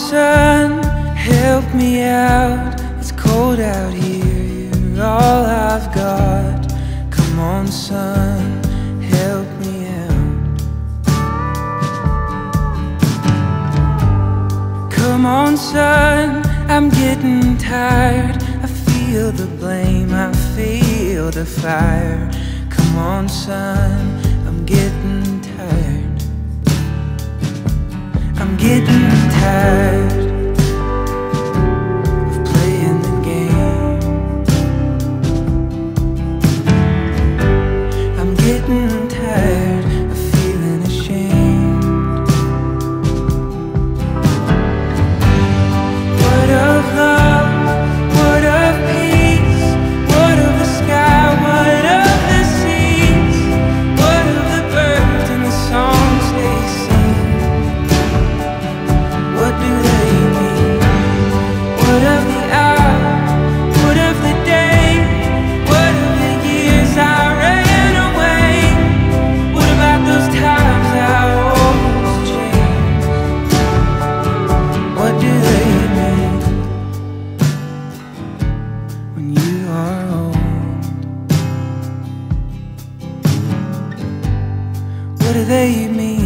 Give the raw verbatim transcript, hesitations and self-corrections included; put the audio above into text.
son, help me out. It's cold out here, you're all I've got. Come on, son, help me out. Come on, son, I'm getting tired. I feel the blame, I feel the fire. Come on, son, I'm getting tired. I'm getting tired of playing the game. I'm getting tired of feeling ashamed. What of love? What of peace? What of the sky? What of the seas? What of the birds and the songs they sing? What do they mean? What of the hour? What of the day? What of the years I ran away? What about those times I almost changed? What do they mean when you are old? What do they mean